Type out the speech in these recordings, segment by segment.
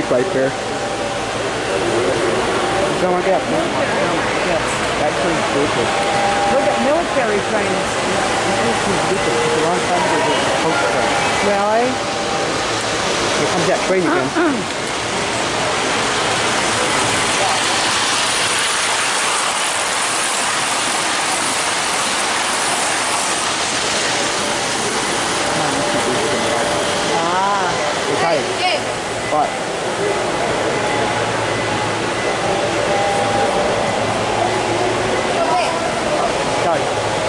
right there. Don't want that. Yes. That's pretty stupid. Look at military trains. That's pretty stupid. It's a long time ago. It was a post train. Really? Here comes that train again. Ah. Hey. What? Sorry.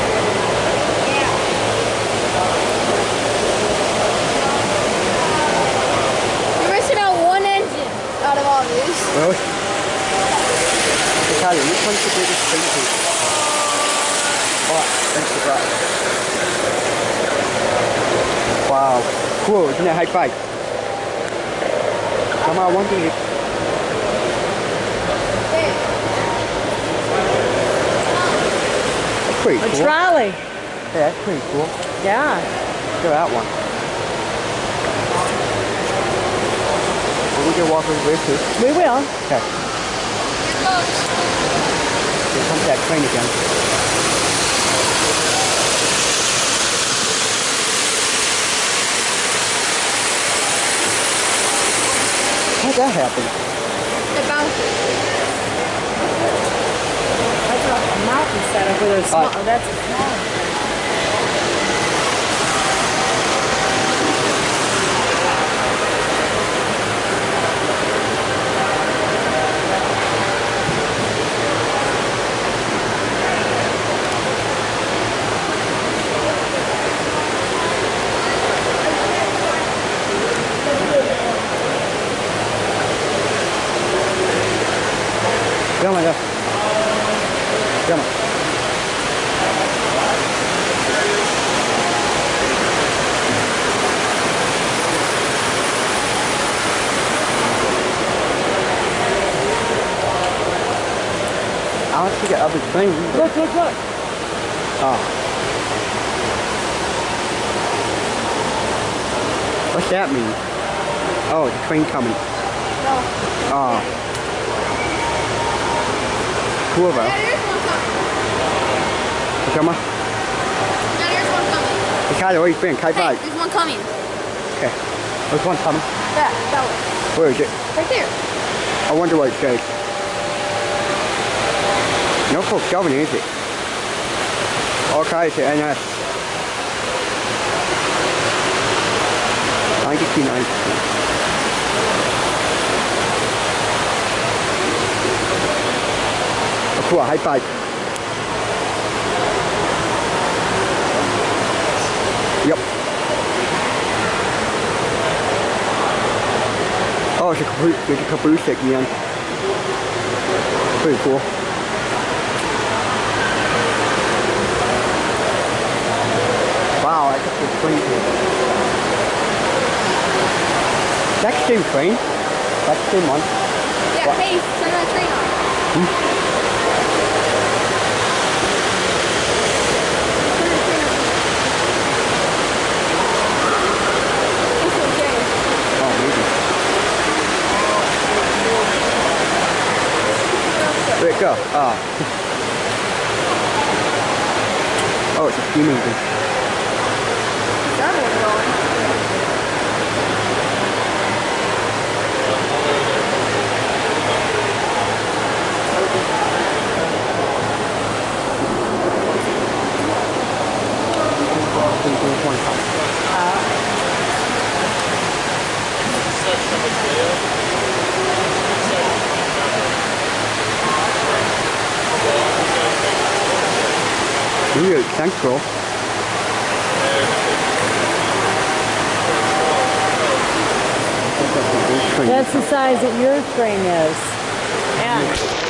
You're missing out one engine out of all these. Really? Italian, which one's the biggest train to? Oh, thanks for that. Wow. Cool, isn't it? High five. Come on, one thing. That's pretty A cool. trolley. Hey, that's pretty cool. Yeah. Look at that one. Well, we can walk over this too. We will. Okay. Here comes that train again. How'd that happen? The bouncer. That's a mountain set up with a small. Oh, that's a small one. Come on, come on. I want to get other things. Look, look, look. Oh. What's that mean? Oh, the train coming. No. Oh. Cool though. Yeah, there's one coming. Come on. Yeah, there's one coming. Ricardo, where you been? High Hey, five. there's one coming. Okay. There's one coming. That one. Where is it? Right there. I wonder what it says. No full shoving, is it? Okay, it's NS. 92. Oh, cool, high five. Yep. Oh, there's a caboose at the end. Pretty cool. Wow, that's a good train here. That's the same train. That's the same one. Yeah, What? hey, turn that train on. Turn the train on. It's okay. Oh, maybe. Where'd it go? Oh. Oh, it's a steam engine. That one's going. Really central. That's the size that your train is. Yeah.